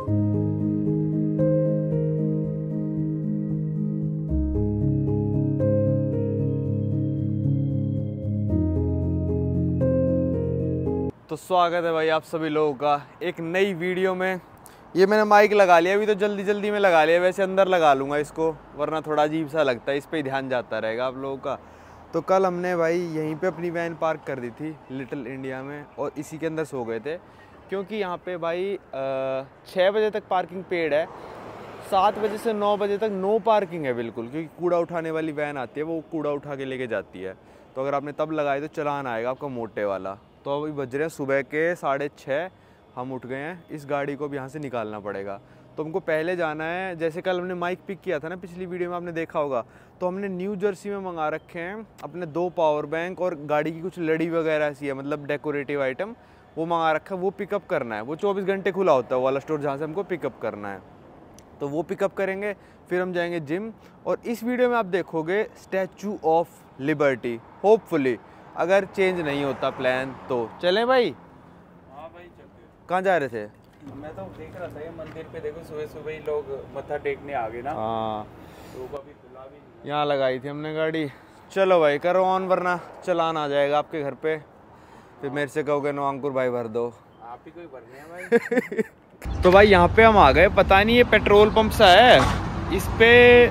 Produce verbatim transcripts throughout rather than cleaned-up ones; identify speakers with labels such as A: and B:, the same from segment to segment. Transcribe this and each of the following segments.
A: तो स्वागत है भाई आप सभी लोगों का एक नई वीडियो में। ये मैंने माइक लगा लिया, अभी तो जल्दी जल्दी में लगा लिया, वैसे अंदर लगा लूँगा इसको, वरना थोड़ा अजीब सा लगता है, इस पे ही ध्यान जाता रहेगा आप लोगों का। तो कल हमने भाई यहीं पे अपनी वैन पार्क कर दी थी लिटिल इंडिया में, और इसी के अंदर सो गए थे, क्योंकि यहाँ पे भाई छः बजे तक पार्किंग पेड है, सात बजे से नौ बजे तक नो पार्किंग है बिल्कुल, क्योंकि कूड़ा उठाने वाली वैन आती है, वो कूड़ा उठा के लेके जाती है। तो अगर आपने तब लगाए तो चलान आएगा आपका मोटे वाला। तो अभी बज रहे हैं सुबह के साढ़े छः, हम उठ गए हैं, इस गाड़ी को भी यहाँ से निकालना पड़ेगा। तो हमको पहले जाना है, जैसे कल हमने माइक पिक किया था ना पिछली वीडियो में आपने देखा होगा, तो हमने न्यू जर्सी में मंगा रखे हैं अपने दो पावर बैंक और गाड़ी की कुछ लड़ी वगैरह ऐसी है, मतलब डेकोरेटिव आइटम, वो मंगा रखा है, वो पिकअप करना है। वो चौबीस घंटे खुला होता है वो वाला स्टोर जहाँ से हमको पिकअप करना है, तो वो पिकअप करेंगे, फिर हम जाएंगे जिम। और इस वीडियो में आप देखोगे स्टैचू ऑफ लिबर्टी, होपफुली अगर चेंज नहीं होता प्लान तो। चलें भाई?
B: हाँ भाई चलते।
A: कहाँ जा रहे थे?
B: मैं तो देख रहा था ये मंदिर पे, देखो सुबह सुबह ही लोग मत्था टेकने आ गए ना।
A: हाँ,
B: तो अभी खुला भी नहीं,
A: यहाँ लगाई थी हमने गाड़ी। चलो भाई करो ऑन, वरना चलान आ जाएगा आपके घर पे, फिर मेरे से कहोगे नो अंकुर भाई भर दो।
B: आप ही कोई भरने हैं भाई।
A: तो भाई यहाँ पे हम आ गए, पता नहीं ये पेट्रोल पंप सा है, इस पे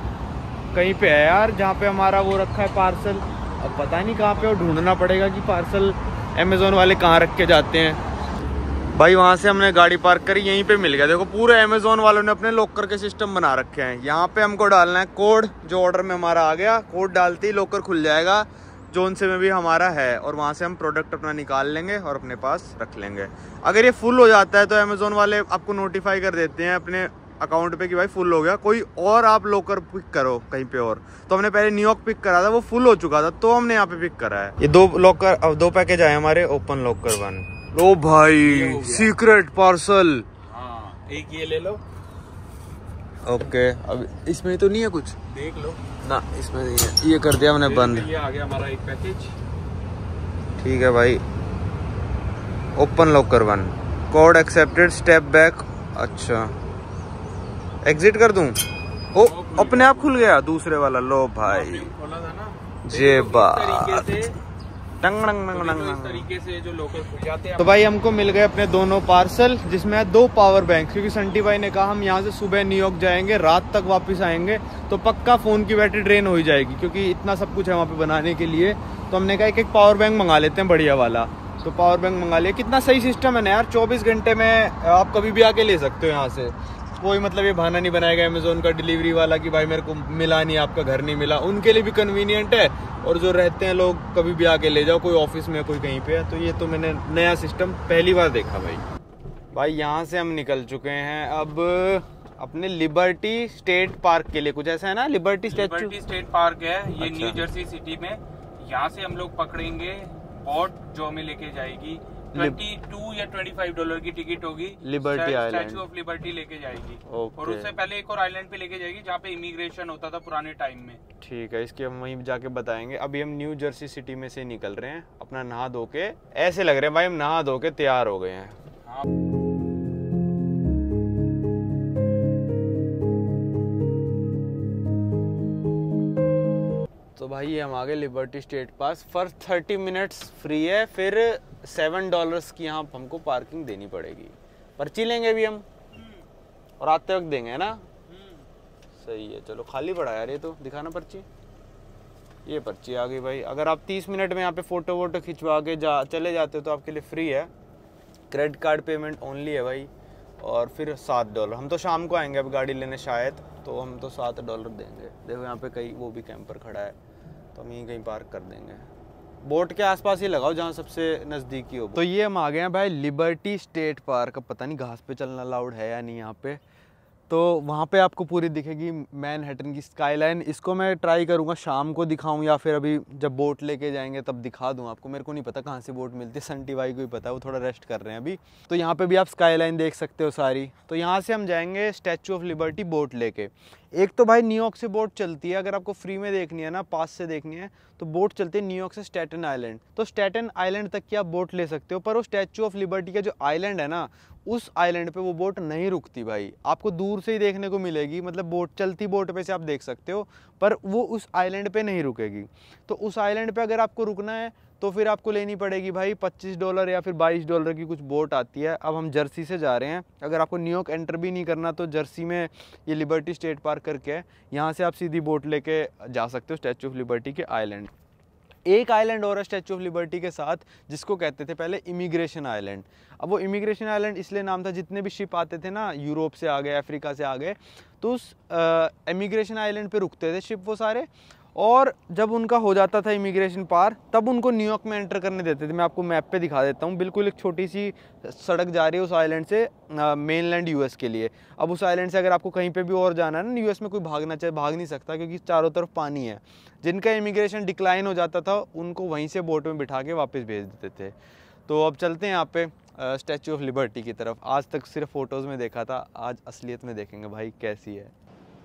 A: कहीं पे है यार जहाँ पे हमारा वो रखा है पार्सल। अब पता नहीं कहाँ पे, और ढूंढना पड़ेगा कि पार्सल अमेज़ोन वाले कहाँ रख के जाते हैं। भाई वहाँ से हमने गाड़ी पार्क करी, यहीं पे मिल गया। देखो पूरे अमेज़ोन वालों ने अपने लॉकर के सिस्टम बना रखे हैं। यहाँ पे हमको डालना है कोड, जो ऑर्डर में हमारा आ गया, कोड डालते ही लॉकर खुल जाएगा जोन से में भी हमारा है, और वहाँ से हम प्रोडक्ट अपना निकाल लेंगे और अपने पास रख लेंगे। अगर ये फुल हो जाता है तो अमेज़ोन वाले आपको नोटिफाई कर देते हैं अपने अकाउंट पे कि भाई फुल हो गया, कोई और आप लोकर पिक करो कहीं पे और। तो हमने पहले न्यूयॉर्क पिक करा था, वो फुल हो चुका था, तो हमने यहाँ पे पिक करा है। ये दो लॉकर, अब दो पैकेज आए हमारे, ओपन लॉकर वन। लो भाई सीक्रेट पार्सल।
B: हाँ एक ये ले लो।
A: ओके, अब इसमें तो नहीं है कुछ,
B: देख लो
A: ना इसमें नहीं है, ये कर दिया हमने बंद।
B: ये आ गया हमारा एक पैकेज।
A: ठीक है भाई, open locker one, code accepted, step back. अच्छा एग्जिट कर दूं? ओ अपने आप खुल गया दूसरे वाला। लो भाई
B: खोला था ना,
A: जे बात
B: तरीके से
A: टंग टंग टंग टंग
B: इस तरीके से जो लोकल खुल जाते हैं।
A: तो भाई हमको मिल गए अपने दोनों पार्सल, जिसमें है दो पावर बैंक, क्योंकि संटी भाई ने कहा हम यहाँ से सुबह न्यूयॉर्क जाएंगे, रात तक वापस आएंगे, तो पक्का फोन की बैटरी ड्रेन हो ही जाएगी, क्योंकि इतना सब कुछ है वहाँ पे बनाने के लिए। तो हमने कहा एक एक पावर बैंक मंगा लेते हैं बढ़िया वाला, तो पावर बैंक मंगा लिया। कितना सही सिस्टम है ना यार, चौबीस घंटे में आप कभी भी आके ले सकते हो यहाँ से। कोई मतलब ये बहाना नहीं बनाएगा अमेज़ोन का डिलीवरी वाला कि भाई मेरे को मिला नहीं, आपका घर नहीं मिला। उनके लिए भी कन्वीनियंट है, और जो रहते हैं लोग कभी भी आके ले जाओ, कोई ऑफिस में कोई कहीं पे है। तो ये तो मैंने नया सिस्टम पहली बार देखा भाई। भाई यहाँ से हम निकल चुके हैं अब अपने लिबर्टी स्टेट पार्क के लिए, कुछ ऐसा है ना, Liberty statue
B: Liberty State Park है ये।
A: अच्छा।
B: न्यू जर्सी सिटी में। यहाँ से हम लोग पकड़ेंगे बोट जो हमें लेके जाएगी। बाईस या पच्चीस डॉलर की टिकट होगी।
A: Liberty Island,
B: Statue of Liberty लेके जाएगी।
A: ओके।
B: और उससे पहले एक और आइलैंड पे लेके जाएगी जहाँ पे इमिग्रेशन होता था पुराने टाइम में।
A: ठीक है, इसके हम वहीं जाके बताएंगे। अभी हम न्यू जर्सी सिटी में से निकल रहे हैं, अपना नहा धो के, ऐसे लग रहे हैं भाई हम नहा धो के तैयार हो गए हैं।
B: हाँ।
A: तो भाई ये हम आ गए लिबर्टी स्टेट पास। फर्स्ट थर्टी मिनट्स फ्री है, फिर सेवन डॉलर्स की यहाँ हमको पार्किंग देनी पड़ेगी। पर्ची लेंगे अभी हम, और आते वक्त देंगे, है ना? सही है, चलो खाली पड़ा यार ये तो, दिखाना पर्ची। ये पर्ची आ गई भाई। अगर आप तीस मिनट में यहाँ पे फ़ोटो वोटो खिंचवा के जा चले जाते हो तो आपके लिए फ्री है। क्रेडिट कार्ड पेमेंट ओनली है भाई। और फिर सात डॉलर, हम तो शाम को आएंगे अब गाड़ी लेने शायद, तो हम तो सात डॉलर देंगे। देखो यहाँ पे कहीं वो भी कैंपर खड़ा है, तो हम यहीं कहीं पार्क कर देंगे। बोट के आसपास ही लगाओ जहाँ सबसे नज़दीकी हो। तो ये हम आ गए हैं भाई लिबर्टी स्टेट पार्क। अब पता नहीं घास पे चलना अलाउड है या नहीं यहाँ पे, तो वहाँ पे आपको पूरी दिखेगी मैनहट्टन की स्काईलाइन। इसको मैं ट्राई करूँगा शाम को दिखाऊँ, या फिर अभी जब बोट लेके जाएंगे तब दिखा दूँ आपको। मेरे को नहीं पता कहाँ से बोट मिलती है, संटी भाई को ही पता है, वो थोड़ा रेस्ट कर रहे हैं अभी। तो यहाँ पे भी आप स्काईलाइन देख सकते हो सारी। तो यहाँ से हम जाएंगे स्टैचू ऑफ लिबर्टी बोट लेके। एक तो भाई न्यूयॉर्क से बोट चलती है, अगर आपको फ्री में देखनी है ना, पास से देखनी है, तो बोट चलती है न्यूयॉर्क से स्टैटन आइलैंड। तो स्टैटन आइलैंड तक की आप बोट ले सकते हो, पर वो स्टैचू ऑफ लिबर्टी का जो आइलैंड है ना, उस आइलैंड पे वो बोट नहीं रुकती भाई, आपको दूर से ही देखने को मिलेगी। मतलब बोट चलती बोट पे से आप देख सकते हो, पर वो उस आइलैंड पे नहीं रुकेगी। तो उस आइलैंड पे अगर आपको रुकना है तो फिर आपको लेनी पड़ेगी भाई पच्चीस डॉलर या फिर बाईस डॉलर की कुछ बोट आती है। अब हम जर्सी से जा रहे हैं, अगर आपको न्यूयॉर्क एंटर भी नहीं करना तो जर्सी में ये लिबर्टी स्टेट पार्क करके है, यहाँ से आप सीधी बोट लेके जा सकते हो स्टैचू ऑफ लिबर्टी के आइलैंड। एक आइलैंड और है स्टैचू ऑफ लिबर्टी के साथ, जिसको कहते थे पहले इमिग्रेशन आइलैंड। अब वो इमिग्रेशन आइलैंड इसलिए नाम था, जितने भी शिप आते थे ना, यूरोप से आ गए, अफ्रीका से आ गए, तो उस इमिग्रेशन आइलैंड पे रुकते थे शिप वो सारे, और जब उनका हो जाता था इमिग्रेशन पार, तब उनको न्यूयॉर्क में एंटर करने देते थे। मैं आपको मैप पे दिखा देता हूँ, बिल्कुल एक छोटी सी सड़क जा रही है उस आइलैंड से मेनलैंड यूएस के लिए। अब उस आइलैंड से अगर आपको कहीं पे भी और जाना है ना यूएस में, कोई भागना चाहे भाग नहीं सकता, क्योंकि चारों तरफ पानी है। जिनका इमिग्रेशन डिक्लाइन हो जाता था उनको वहीं से बोट में बिठा के वापस भेज देते थे। तो अब चलते हैं यहाँ पे स्टैचू ऑफ लिबर्टी की तरफ। आज तक सिर्फ फ़ोटोज़ में देखा था, आज असलियत में देखेंगे भाई कैसी है।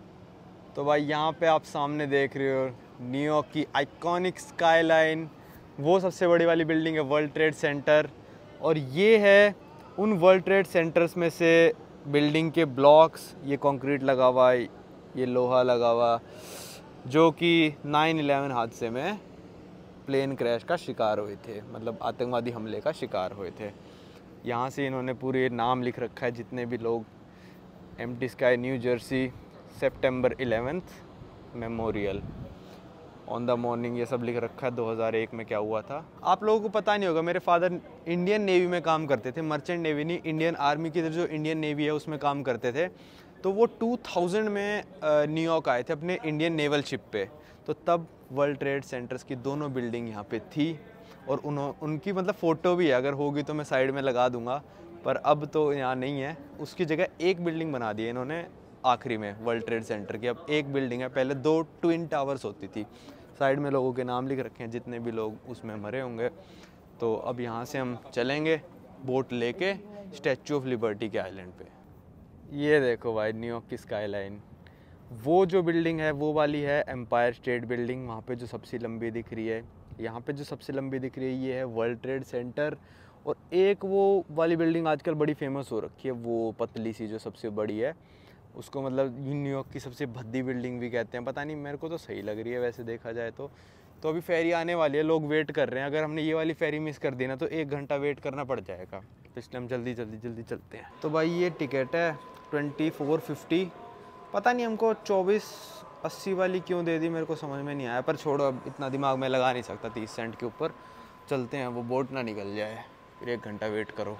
A: तो भाई यहाँ पे आप सामने देख रहे हो न्यूयॉर्क की आइकॉनिक स्काईलाइन, वो सबसे बड़ी वाली बिल्डिंग है वर्ल्ड ट्रेड सेंटर, और ये है उन वर्ल्ड ट्रेड सेंटर्स में से बिल्डिंग के ब्लॉक्स। ये कंक्रीट लगा हुआ है, ये लोहा लगा हुआ, जो कि नाइन इलेवन हादसे में प्लेन क्रैश का शिकार हुए थे, मतलब आतंकवादी हमले का शिकार हुए थे। यहाँ से इन्होंने पूरे नाम लिख रखा है जितने भी लोग, Empty Sky New Jersey September eleventh memorial on the morning, ये सब लिख रखा है दो हज़ार एक में क्या हुआ था। आप लोगों को पता नहीं होगा, मेरे फादर इंडियन नेवी में काम करते थे, मर्चेंट नेवी नहीं, इंडियन आर्मी की जो इंडियन नेवी है उसमें काम करते थे। तो वो दो हज़ार में न्यूयॉर्क आए थे अपने इंडियन नेवल शिप पे, तो तब वर्ल्ड ट्रेड सेंटर्स की दोनों बिल्डिंग यहाँ पे थी, और उन्हों उनकी मतलब फ़ोटो भी है, अगर होगी तो मैं साइड में लगा दूँगा, पर अब तो यहाँ नहीं है। उसकी जगह एक बिल्डिंग बना दी है इन्होंने आखिरी में वर्ल्ड ट्रेड सेंटर की, अब एक बिल्डिंग है, पहले दो ट्विन टावर्स होती थी। साइड में लोगों के नाम लिख रखे हैं जितने भी लोग उसमें मरे होंगे। तो अब यहाँ से हम चलेंगे बोट लेके स्टैचू ऑफ लिबर्टी के आइलैंड पे। ये देखो भाई न्यूयॉर्क की स्काईलाइन, वो जो बिल्डिंग है वो वाली है एम्पायर स्टेट बिल्डिंग, वहाँ पे जो सबसे लंबी दिख रही है। यहाँ पे जो सबसे लंबी दिख रही है ये है वर्ल्ड ट्रेड सेंटर, और एक वो वाली बिल्डिंग आजकल बड़ी फेमस हो रखी है, वो पतली सी जो सबसे बड़ी है, उसको मतलब न्यूयॉर्क की सबसे भद्दी बिल्डिंग भी कहते हैं। पता नहीं, मेरे को तो सही लग रही है वैसे देखा जाए तो। तो अभी फेरी आने वाली है, लोग वेट कर रहे हैं, अगर हमने ये वाली फेरी मिस कर दी ना तो एक घंटा वेट करना पड़ जाएगा, तो इसलिए हम जल्दी जल्दी जल्दी चलते हैं। तो भाई ये टिकट है ट्वेंटी फोर फिफ्टी, पता नहीं हमको चौबीस अस्सी वाली क्यों दे दी, मेरे को समझ में नहीं आया, पर छोड़ो, अब इतना दिमाग में लगा नहीं सकता तीस सेंट के ऊपर। चलते हैं, वो बोट ना निकल जाए, फिर एक घंटा वेट करो।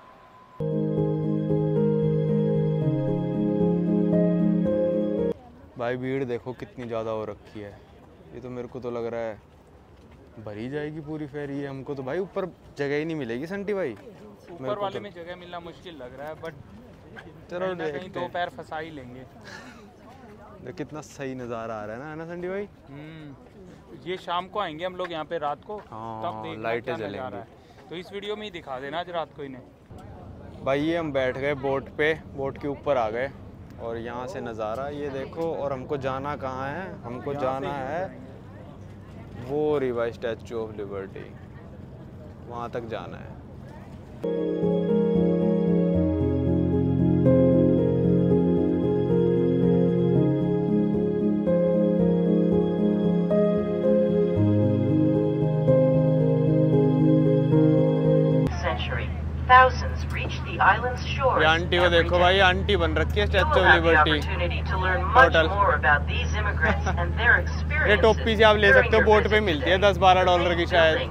A: भाई भीड़ देखो कितनी ज़्यादा हो रखी है, ये तो मेरे को तो लग रहा है भरी जाएगी पूरी फेरी है। हमको तो भाई ऊपर जगह ही नहीं मिलेगी संटी भाई,
B: ऊपर वाले में जगह मिलना मुश्किल लग रहा है, बट
A: चलो
B: कहीं दो पैर फंसा ही लेंगे।
A: देख कितना सही नज़ारा आ रहा है ना, है ना संटी भाई।
B: हम्म, ये शाम को आएंगे हम लोग यहाँ पे रात को, तब देखना
A: लाइटें
B: क्या नज़ारा है, तो इस वीडियो में ही दिखा देना आज रात को इन्हें।
A: भाई ये हम बैठ गए बोट पे, बोट के ऊपर आ गए, और यहाँ से नज़ारा ये देखो। और हमको जाना कहाँ है, हमको जाना है वो रिवा स्टैचू ऑफ लिबर्टी, वहाँ तक जाना है।
C: Thousands reach the island's shores.
A: ये आंटी को देखो भाई, आंटी बन रखी है स्टैचू ऑफ लिबर्टी।
C: टोटल
A: ये टोपी से आप ले सकते हो, बोट पे मिलती है दस बारह डॉलर की शायद।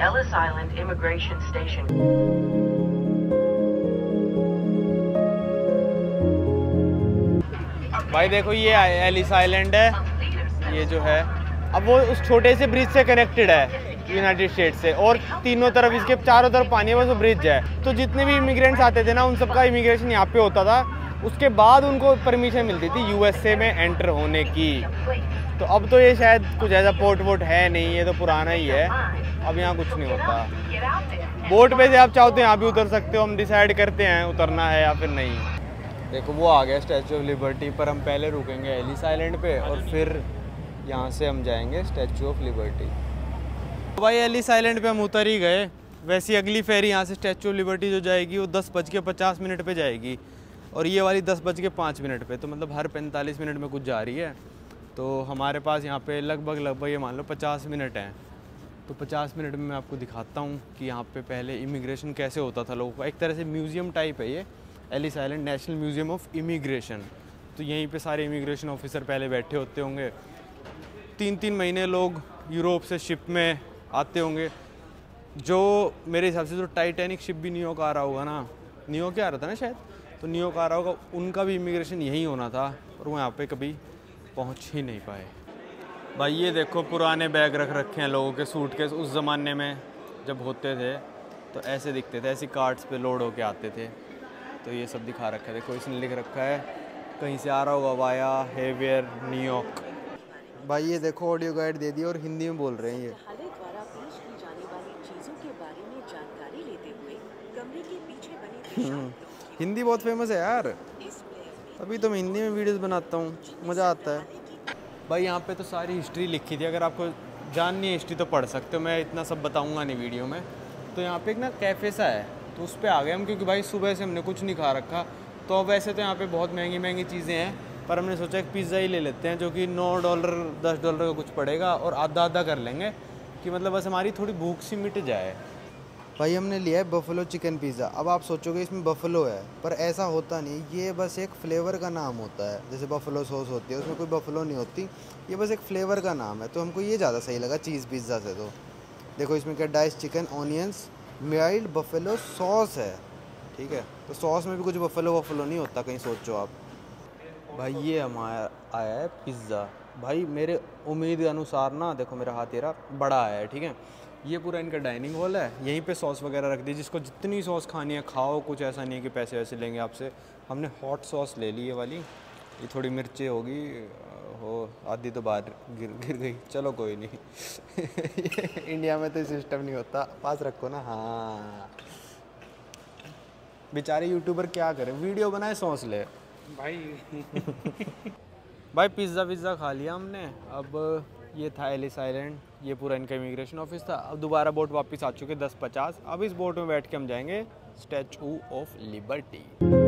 A: भाई देखो ये एलिस आइलैंड है, ये जो है, अब वो उस छोटे से ब्रिज से कनेक्टेड है यूनाइटेड स्टेट से, और तीनों तरफ इसके चारों तरफ पानी है, बस वो ब्रिज है। तो जितने भी इमिग्रेंट्स आते थे ना, उन सबका इमिग्रेशन यहाँ पे होता था, उसके बाद उनको परमिशन मिलती थी यूएसए में एंटर होने की। तो अब तो ये शायद कुछ ऐसा पोर्ट वोट है नहीं, ये तो पुराना ही है, अब यहाँ कुछ नहीं होता। बोट पे से आप चाहो तो यहाँ भी उतर सकते हो, हम डिसाइड करते हैं उतरना है या फिर नहीं। देखो वो आ गया स्टैचू ऑफ लिबर्टी, पर हम पहले रुकेंगे एलिस आइलैंड पे और फिर यहाँ से हम जाएंगे स्टैचू ऑफ लिबर्टी। तो भाई एलिस आइलैंड पे हम उतर ही गए। वैसे अगली फेरी यहाँ से स्टैचू ऑफ लिबर्टी जो जाएगी वो दस बज के पचास मिनट पर जाएगी और ये वाली दस बज के पाँच मिनट पर, तो मतलब हर पैंतालीस मिनट में कुछ जा रही है। तो हमारे पास यहाँ पे लगभग लगभग ये मान लो पचास मिनट हैं। तो पचास मिनट में मैं आपको दिखाता हूँ कि यहाँ पे पहले इमिग्रेशन कैसे होता था लोगों का। एक तरह से म्यूज़ियम टाइप है ये, Ellis island national museum of immigration. तो यहीं पे सारे इमिग्रेशन ऑफिसर पहले बैठे होते होंगे। तीन तीन महीने लोग यूरोप से शिप में आते होंगे। जो मेरे हिसाब से जो टाइटैनिक शिप भी न्यूयॉर्क आ रहा होगा ना, न्यूयॉर्क आ रहा था ना शायद, तो न्यूयॉर्क आ रहा होगा, उनका भी इमिग्रेशन यहीं होना था और वो यहाँ पर कभी पहुँच ही नहीं पाए। भाई ये देखो पुराने बैग रख रखे हैं लोगों के, सूटकेस। उस ज़माने में जब होते थे तो ऐसे दिखते थे, ऐसी कार्ट्स पे लोड होके आते थे। तो ये सब दिखा रखा है, देखो इसने लिख रखा है कहीं से आ रहा होगा वाया हेवियर न्यूयॉर्क। भाई ये देखो ऑडियो गाइड दे दिया और हिंदी में बोल रहे हैं ये।
D: द्वारा पेश की जाने वाली चीजों के बारे में जानकारी लेते हुए कमरे के पीछे बने
A: हिंदी बहुत फेमस है यार, अभी तो मैं हिंदी में वीडियोस बनाता हूँ, मज़ा आता है। भाई यहाँ पे तो सारी हिस्ट्री लिखी थी, अगर आपको जाननी है हिस्ट्री तो पढ़ सकते हो, मैं इतना सब बताऊँगा नहीं वीडियो में। तो यहाँ पे एक ना कैफ़े सा है, तो उस पर आ गए हम, क्योंकि भाई सुबह से हमने कुछ नहीं खा रखा। तो अब वैसे तो यहाँ पे बहुत महंगी महंगी चीज़ें हैं, पर हमने सोचा एक पिज़्ज़ा ही ले लेते हैं, जो कि नौ डॉलर दस डॉलर का कुछ पड़ेगा और आधा आधा कर लेंगे कि मतलब बस हमारी थोड़ी भूख सी मिट जाए। भाई हमने लिया है बफलो चिकन पिज़्ज़ा। अब आप सोचोगे इसमें बफलो है, पर ऐसा होता नहीं, ये बस एक फ्लेवर का नाम होता है। जैसे बफलो सॉस होती है उसमें कोई बफलो नहीं होती, ये बस एक फ्लेवर का नाम है। तो हमको ये ज़्यादा सही लगा चीज़ पिज़्ज़ा से। तो देखो इसमें क्या dice chicken onions mild buffalo sauce है, ठीक है। तो सॉस में भी कुछ बफलो वफलो नहीं होता, कहीं सोचो आप। भाई ये हमारा आया है पिज़्ज़ा। भाई मेरे उम्मीद के अनुसार ना, देखो मेरा हाथ तेरा बड़ा आया है, ठीक है। ये पूरा इनका डाइनिंग हॉल है, यहीं पे सॉस वगैरह रख दी, जिसको जितनी सॉस खानी है खाओ, कुछ ऐसा नहीं है कि पैसे वैसे लेंगे आपसे। हमने हॉट सॉस ले ली ये वाली, ये थोड़ी मिर्चें होगी हो, आधी तो बाहर गिर गिर गई, चलो कोई नहीं। इंडिया में तो सिस्टम नहीं होता, पास रखो ना। हाँ बेचारे यूट्यूबर क्या करें, वीडियो बनाए सॉस ले
B: भाई।
A: भाई पिज़्ज़ा विज़्ज़ा खा लिया हमने। अब ये था एलिस आइलैंड, ये पूरा इनका इमिग्रेशन ऑफिस था। अब दोबारा बोट वापस आ चुके दस पचास। अब इस बोट में बैठ के हम जाएंगे स्टैचू ऑफ लिबर्टी।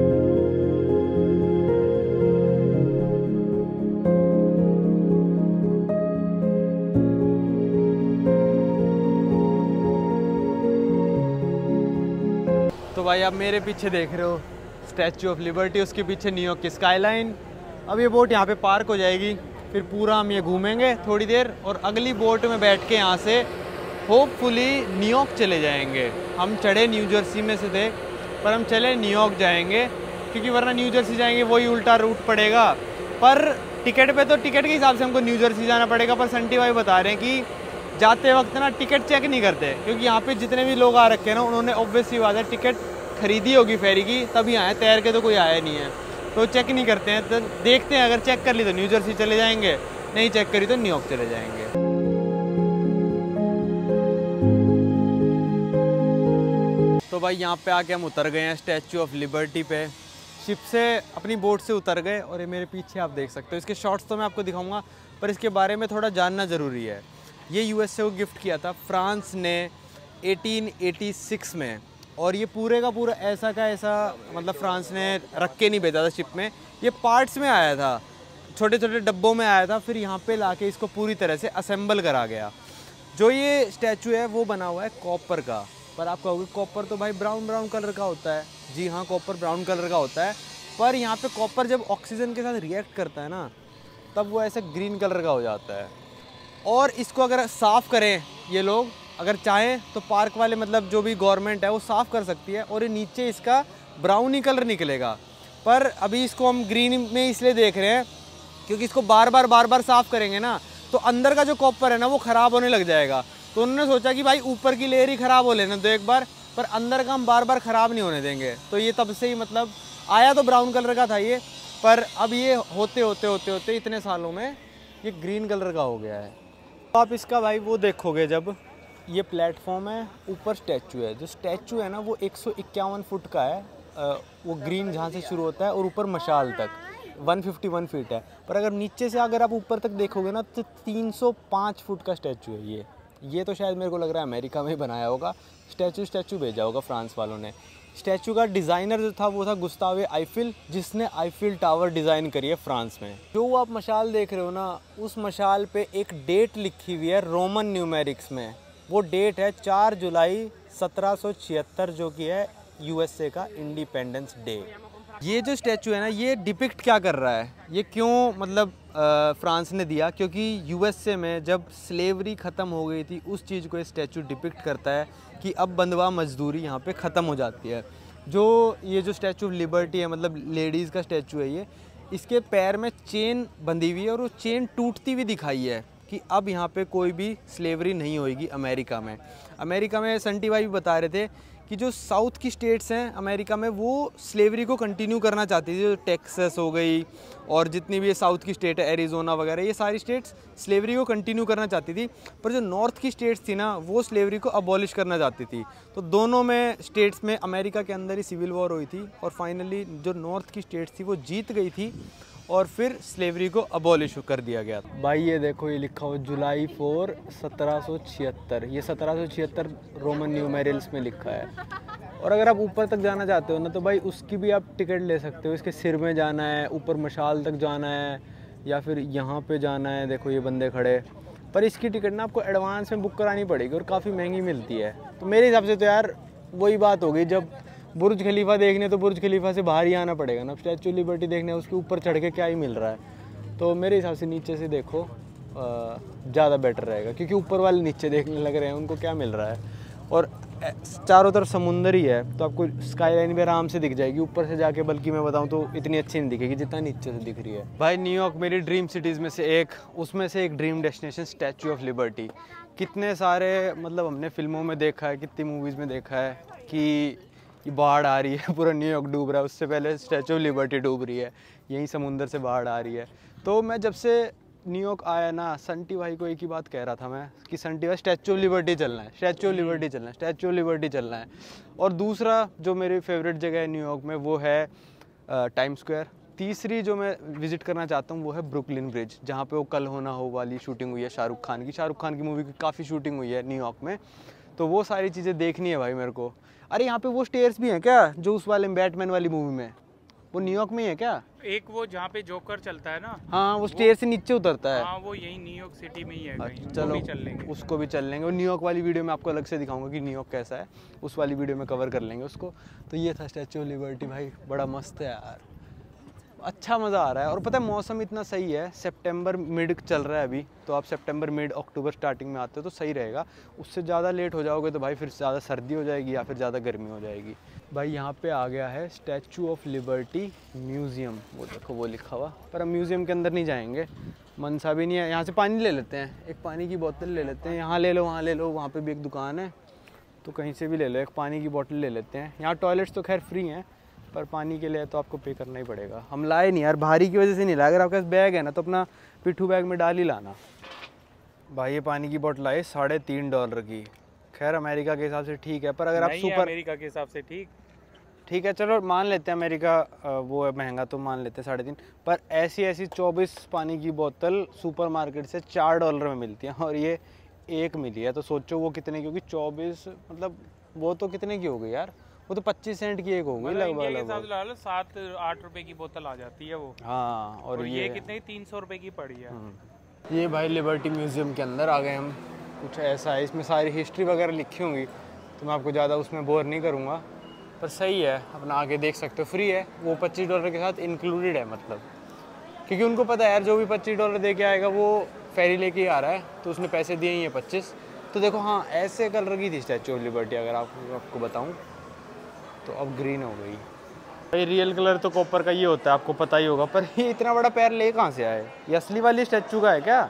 A: तो भाई आप मेरे पीछे देख रहे हो स्टैचू ऑफ लिबर्टी, उसके पीछे न्यूयॉर्क की स्काईलाइन। अब ये बोट यहाँ पे पार्क हो जाएगी, फिर पूरा हम ये घूमेंगे थोड़ी देर और अगली बोट में बैठ के यहाँ से होपफुली न्यूयॉर्क चले जाएंगे। हम चढ़े न्यू जर्सी में से थे, पर हम चले न्यूयॉर्क जाएंगे, क्योंकि वरना न्यू जर्सी जाएंगे वही उल्टा रूट पड़ेगा। पर टिकट पे तो टिकट के हिसाब से हमको न्यू जर्सी जाना पड़ेगा, पर संटी भाई बता रहे हैं कि जाते वक्त ना टिकट चेक नहीं करते, क्योंकि यहाँ पे जितने भी लोग आ रखे हैं ना, उन्होंने ऑब्वियसली बात है टिकट खरीदी होगी फेरी की, तभी आए, तैर के तो कोई आया नहीं है। तो चेक नहीं करते हैं। तो देखते हैं, अगर चेक कर ली तो न्यू जर्सी चले जाएंगे, नहीं चेक करी तो न्यूयॉर्क चले जाएंगे। तो भाई यहाँ पे आके हम उतर गए हैं स्टैचू ऑफ लिबर्टी पे। शिप से अपनी बोट से उतर गए और ये मेरे पीछे आप देख सकते हो। इसके शॉट्स तो मैं आपको दिखाऊंगा, पर इसके बारे में थोड़ा जानना ज़रूरी है। ये यूएसए को गिफ्ट किया था फ्रांस ने अठारह सौ छियासी में, और ये पूरे का पूरा ऐसा का ऐसा, मतलब फ्रांस ने रख के नहीं भेजा था शिप में, ये पार्ट्स में आया था, छोटे छोटे डब्बों में आया था, फिर यहाँ पे लाके इसको पूरी तरह से असेंबल करा गया। जो ये स्टैचू है वो बना हुआ है कॉपर का, पर आप कहोगे कॉपर तो भाई ब्राउन ब्राउन कलर का होता है। जी हाँ, कॉपर ब्राउन कलर का होता है, पर यहाँ पे कॉपर जब ऑक्सीजन के साथ रिएक्ट करता है ना, तब वो ऐसे ग्रीन कलर का हो जाता है। और इसको अगर साफ़ करें ये लोग, अगर चाहें तो पार्क वाले, मतलब जो भी गवर्नमेंट है वो साफ़ कर सकती है, और ये नीचे इसका ब्राउन ही कलर निकलेगा। पर अभी इसको हम ग्रीन में इसलिए देख रहे हैं क्योंकि इसको बार बार बार बार साफ़ करेंगे ना, तो अंदर का जो कॉपर है ना वो ख़राब होने लग जाएगा। तो उन्होंने सोचा कि भाई ऊपर की लेयर ही ख़राब हो लेना तो एक बार, पर अंदर का हम बार बार ख़राब नहीं होने देंगे। तो ये तब से ही, मतलब आया तो ब्राउन कलर का था ये, पर अब ये होते होते होते होते इतने सालों में ये ग्रीन कलर का हो गया है। तो आप इसका भाई वो देखोगे, जब ये प्लेटफॉर्म है, ऊपर स्टैचू है, जो स्टैचू है ना वो एक सौ इक्यावन फुट का है,
E: वो ग्रीन जहाँ से शुरू होता है और ऊपर मशाल तक एक सौ इक्यावन फीट है। पर अगर नीचे से अगर आप ऊपर तक देखोगे ना तो तीन सौ पाँच फुट का स्टैचू है ये ये तो शायद मेरे को लग रहा है अमेरिका में ही बनाया होगा। स्टैचू स्टैचू भेजा होगा फ्रांस वालों ने। स्टैचू का डिज़ाइनर जो था वो था गुस्तावे आईफिल, जिसने आईफिल टावर डिज़ाइन करी है फ्रांस में। जो आप मशाल देख रहे हो ना, उस मशाल पे एक डेट लिखी हुई है रोमन न्यूमेरिक्स में। वो डेट है चार जुलाई सत्रह सौ छिहत्तर, जो कि है यूएसए का इंडिपेंडेंस डे। ये जो स्टैचू है ना, ये डिपिक्ट क्या कर रहा है, ये क्यों मतलब आ, फ्रांस ने दिया, क्योंकि यूएसए में जब स्लेवरी ख़त्म हो गई थी उस चीज़ को ये स्टैचू डिपिक्ट करता है कि अब बंधवा मजदूरी यहाँ पे ख़त्म हो जाती है। जो ये जो स्टैचू ऑफ लिबर्टी है, मतलब लेडीज़ का स्टैचू है ये, इसके पैर में चेन बंधी हुई है और वो चेन टूटती हुई दिखाई है कि अब यहाँ पे कोई भी स्लेवरी नहीं होएगी अमेरिका में। अमेरिका में संटी भाई भी बता रहे थे कि जो साउथ की स्टेट्स हैं अमेरिका में, वो स्लेवरी को कंटिन्यू करना चाहती थी। जो टेक्सास हो गई और जितनी भी ये साउथ की स्टेट है, एरिज़ोना वगैरह, ये सारी स्टेट्स स्लेवरी को कंटिन्यू करना चाहती थी। पर जो नॉर्थ की स्टेट्स थी ना, वो स्लेवरी को अबॉलिश करना चाहती थी। तो दोनों में स्टेट्स में अमेरिका के अंदर ही सिविल वॉर हुई थी और फाइनली जो नॉर्थ की स्टेट्स थी वो जीत गई थी और फिर स्लेवरी को अबॉलिश कर दिया गया। भाई ये देखो, ये लिखा हुआ जुलाई फोर सत्रह सौ छिहत्तर, ये सत्रह सौ छिहत्तर रोमन न्यूमेरियल्स में लिखा है। और अगर आप ऊपर तक जाना चाहते हो ना, तो भाई उसकी भी आप टिकट ले सकते हो। इसके सिर में जाना है, ऊपर मशाल तक जाना है, या फिर यहाँ पे जाना है। देखो ये बंदे खड़े, पर इसकी टिकट ना आपको एडवांस में बुक करानी पड़ेगी और काफ़ी महंगी मिलती है। तो मेरे हिसाब से तो यार वही बात हो गई, जब बुर्ज खलीफा देखने तो बुर्ज खलीफा से बाहर ही आना पड़ेगा ना। स्टैचू लिबर्टी देखने उसके ऊपर चढ़ के क्या ही मिल रहा है। तो मेरे हिसाब से नीचे से देखो ज़्यादा बेटर रहेगा, क्योंकि ऊपर वाले नीचे देखने लग रहे हैं, उनको क्या मिल रहा है। और चारों तरफ समुंदर ही है, तो आपको स्काई लाइन भी आराम से दिख जाएगी। ऊपर से जाके बल्कि मैं बताऊं तो इतनी अच्छी नहीं दिखेगी जितना नीचे से दिख रही है। भाई न्यूयॉर्क मेरी ड्रीम सिटीज़ में से एक, उसमें से एक dream destination statue of Liberty. कितने सारे मतलब हमने फिल्मों में देखा है, कितनी मूवीज़ में देखा है कि कि बाढ़ आ रही है, पूरा न्यूयॉर्क डूब रहा है, उससे पहले स्टैचू ऑफ लिबर्टी डूब रही है, यहीं समुंदर से बाढ़ आ रही है। तो मैं जब से न्यूयॉर्क आया ना, संटी भाई को एक ही बात कह रहा था मैं कि संटी भाई स्टैचू ऑफ लिबर्टी चलना है, स्टैचू ऑफ लिबर्टी चलना है, स्टैचू ऑफ लिबर्टी चलना है। और दूसरा जो मेरी फेवरेट जगह है न्यूयॉर्क में, वो है टाइम स्क्वायर। तीसरी जो मैं विज़िट करना चाहता हूँ वो है ब्रुकलिन ब्रिज, जहाँ पे वो कल हो ना हो वाली शूटिंग हुई है शाहरुख खान की। शाहरुख खान की मूवी की काफ़ी शूटिंग हुई है न्यूयॉर्क में, तो वो सारी चीज़ें देखनी है भाई मेरे को। अरे यहाँ पे वो स्टेयर्स भी हैं क्या जो उस वाले बैटमैन वाली मूवी में, वो न्यूयॉर्क में ही है क्या?
B: एक वो जहाँ पे जोकर चलता है ना,
E: हाँ, वो स्टेयर से नीचे उतरता है।
B: हाँ, वो यही न्यूयॉर्क सिटी में ही है कहीं।
E: चलो
B: भी चल लेंगे,
E: उसको भी चल लेंगे। और न्यूयॉर्क वाली वीडियो में आपको अलग से दिखाऊंगा कि न्यूयॉर्क कैसा है, उस वाली वीडियो में कवर कर लेंगे उसको। तो ये था स्टैचू ऑफ लिबर्टी भाई, बड़ा मस्त है यार, अच्छा मज़ा आ रहा है। और पता है मौसम इतना सही है, सितंबर मिड चल रहा है अभी, तो आप सितंबर मिड अक्टूबर स्टार्टिंग में आते हो तो सही रहेगा। उससे ज़्यादा लेट हो जाओगे तो भाई फिर ज़्यादा सर्दी हो जाएगी या फिर ज़्यादा गर्मी हो जाएगी। भाई यहाँ पे आ गया है स्टैचू ऑफ लिबर्टी म्यूज़ियम, वो देखो वो लिखा हुआ। पर हम म्यूज़ियम के अंदर नहीं जाएंगे, मनसा भी नहीं है। यहाँ से पानी ले लेते हैं, एक पानी की बोतल ले लेते हैं। यहाँ ले लो, वहाँ ले लो, वहाँ पर भी एक दुकान है, तो कहीं से भी ले लो, एक पानी की बोतल ले लेते हैं। यहाँ टॉयलेट्स तो खैर फ्री हैं, पर पानी के लिए तो आपको पे करना ही पड़ेगा। हम लाए नहीं यार, भारी की वजह से नहीं लाए। अगर आपके पास बैग है ना तो अपना पिट्ठू बैग में डाल ही लाना। भाई ये पानी की बोतल आई साढ़े तीन डॉलर की। खैर अमेरिका के हिसाब से ठीक है, पर अगर आप सुपर
B: अमेरिका के हिसाब से ठीक
E: ठीक है, चलो मान लेते हैं अमेरिका वो है महंगा, तो मान लेते हैं साढ़े तीन। पर ऐसी ऐसी चौबीस पानी की बोतल सुपर मार्केट से चार डॉलर में मिलती है और ये एक मिली है। तो सोचो वो कितने की होगी, चौबीस मतलब वो तो कितने की हो गई यार, वो तो पच्चीस सेंट की एक हो गई लगभग लगभग।
B: सात आठ रुपए की बोतल आ जाती है वो।
E: हाँ, और, और ये, ये
B: कितने तीन सौ रुपए की पड़ी है।
E: ये भाई लिबर्टी म्यूज़ियम के अंदर आ गए हम। कुछ ऐसा है, इसमें सारी हिस्ट्री वगैरह लिखी होंगी, तो मैं आपको ज़्यादा उसमें बोर नहीं करूँगा। पर सही है, अपना आगे देख सकते हो, फ्री है। वो पच्चीस डॉलर के साथ इंक्लूडेड है, मतलब क्योंकि उनको पता है यार जो भी पच्चीस डॉलर दे के आएगा वो फेरी लेके ही आ रहा है, तो उसने पैसे दिए ही हैं पच्चीस। तो देखो हाँ, ऐसे कलर की थी स्टैचू ऑफ लिबर्टी, अगर आपको आपको बताऊँ तो अब ग्रीन हो गई। भाई रियल कलर तो कॉपर का ये होता है, आपको पता ही होगा। पर ये इतना बड़ा पैर ले कहाँ से आए? ये असली वाली स्टैचू का है क्या?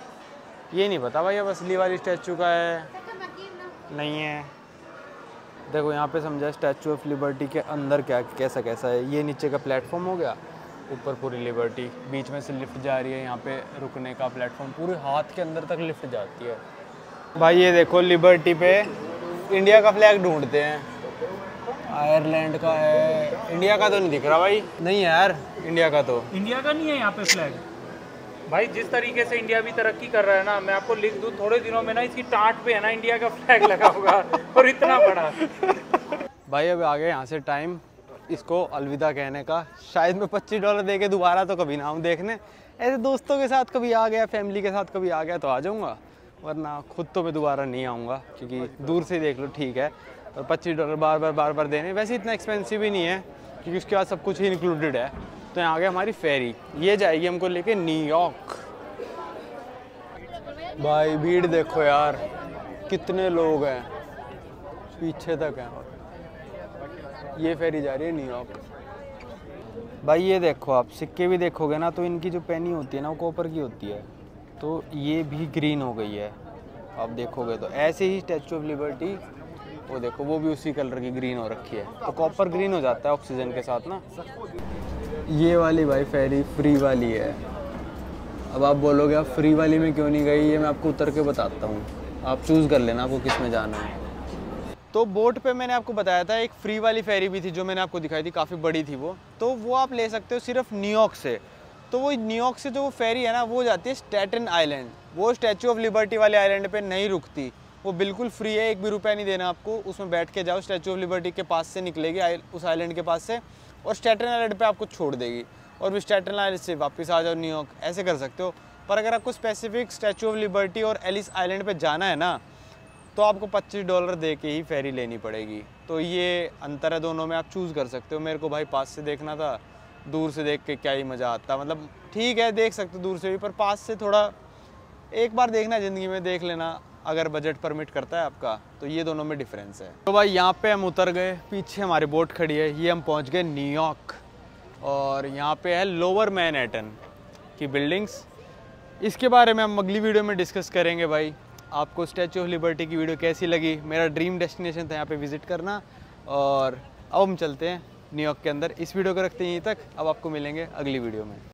E: ये नहीं पता भाई, अब असली वाली स्टैचू का है नहीं है। देखो यहाँ पे समझा स्टैचू ऑफ लिबर्टी के अंदर क्या कैसा कैसा है। ये नीचे का प्लेटफॉर्म हो गया, ऊपर पूरी लिबर्टी, बीच में से लिफ्ट जा रही है, यहाँ पे रुकने का प्लेटफॉर्म, पूरे हाथ के अंदर तक लिफ्ट जाती है। भाई ये देखो लिबर्टी पे इंडिया का फ्लैग ढूंढते हैं। आयरलैंड का है, इंडिया का तो नहीं दिख रहा भाई। नहीं यार, इंडिया का तो
B: इंडिया का नहीं है यहाँ पे फ्लैग। भाई जिस तरीके से इंडिया भी तरक्की कर रहा है ना, मैं आपको लिख दूँ थोड़े दिनों में ना इसकी टाट पे है ना इंडिया का फ्लैग लगा होगा और इतना बड़ा।
E: भाई अब आ गया यहाँ से टाइम इसको अलविदा कहने का। शायद मैं पच्चीस डॉलर दे के दोबारा तो कभी ना आऊँ देखने। ऐसे दोस्तों के साथ कभी आ गया, फैमिली के साथ कभी आ गया तो आ जाऊँगा, वरना खुद तो मैं दोबारा नहीं आऊँगा, क्योंकि दूर से देख लो ठीक है, और पच्चीस डॉलर बार बार बार बार देने वैसे इतना एक्सपेंसिव ही नहीं है, क्योंकि उसके बाद सब कुछ ही इंक्लूडेड है। तो यहाँ आ गया हमारी फेरी, ये जाएगी हमको लेके न्यूयॉर्क। भाई भीड़ देखो यार, कितने लोग हैं, पीछे तक हैं। ये फेरी जा रही है न्यूयॉर्क। भाई ये देखो, आप सिक्के भी देखोगे ना तो इनकी जो पेनी होती है ना वो कॉपर की होती है, तो ये भी ग्रीन हो गई है आप देखोगे तो। ऐसे ही स्टैचू ऑफ लिबर्टी, वो देखो वो भी उसी कलर की ग्रीन हो रखी है, तो कॉपर ग्रीन हो जाता है ऑक्सीजन के साथ ना। ये वाली भाई फेरी फ्री वाली है। अब आप बोलोगे आप फ्री वाली में क्यों नहीं गई, ये मैं आपको उतर के बताता हूँ, आप चूज़ कर लेना आपको किस में जाना है। तो बोट पे मैंने आपको बताया था एक फ्री वाली फेरी भी थी जो मैंने आपको दिखाई थी, काफ़ी बड़ी थी वो, तो वो आप ले सकते हो सिर्फ न्यूयॉर्क से। तो वो न्यूयॉर्क से जो वो फेरी है ना वो जाती है स्टैटन आइलैंड, वो स्टैचू ऑफ लिबर्टी वाले आइलैंड पे नहीं रुकती, वो बिल्कुल फ्री है, एक भी रुपया नहीं देना आपको। उसमें बैठ के जाओ, स्टैचू ऑफ लिबर्टी के पास से निकलेगी उस आइलैंड के पास से, और स्टैटन आइलैंड पे आपको छोड़ देगी, और फिर स्टैटन आइलैंड से वापस आ जाओ न्यूयॉर्क, ऐसे कर सकते हो। पर अगर आपको स्पेसिफिक स्टैचू ऑफ लिबर्टी और एलिस आइलैंड पे जाना है ना, तो आपको पच्चीस डॉलर दे के ही फेरी लेनी पड़ेगी। तो ये अंतर है दोनों में, आप चूज़ कर सकते हो। मेरे को भाई पास से देखना था, दूर से देख के क्या ही मज़ा आता, मतलब ठीक है देख सकते हो दूर से भी, पर पास से थोड़ा एक बार देखना ज़िंदगी में, देख लेना अगर बजट परमिट करता है आपका, तो ये दोनों में डिफरेंस है। तो भाई यहाँ पे हम उतर गए, पीछे हमारी बोट खड़ी है, ये हम पहुँच गए न्यूयॉर्क, और यहाँ पे है लोअर मैनहट्टन की बिल्डिंग्स। इसके बारे में हम अगली वीडियो में डिस्कस करेंगे। भाई आपको स्टैचू ऑफ लिबर्टी की वीडियो कैसी लगी, मेरा ड्रीम डेस्टिनेशन था यहाँ पे विजिट करना, और अब हम चलते हैं न्यूयॉर्क के अंदर। इस वीडियो को रखते हैं यहीं तक, अब आपको मिलेंगे अगली वीडियो में।